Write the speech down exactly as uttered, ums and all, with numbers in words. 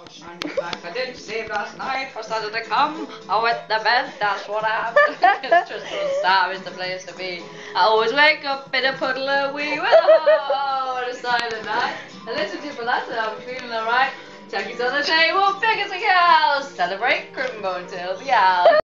And in fact, I didn't sleep last night for Saturday to come. I went to bed, that's what happened. It's just so sad, is the place to be. I always wake up in a puddle of wee with a hole on the side of the night. And listen to for that, I'm feeling alright. Jackie's on the table, big as a cow. Celebrate Crimbone till the hour.